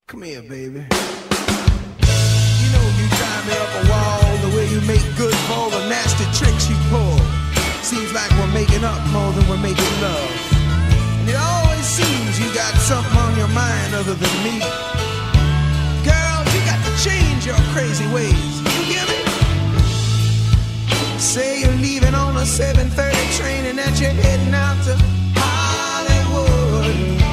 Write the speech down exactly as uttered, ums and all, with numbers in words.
Come here, baby. You know you drive me up a wall, the way you make good for all the nasty tricks you pull. Seems like we're making up more than we're making love. And it always seems you got something on your mind other than me. Girl, you got to change your crazy ways. You hear me? Say you're leaving on a seven thirty train and that you're heading out to Hollywood.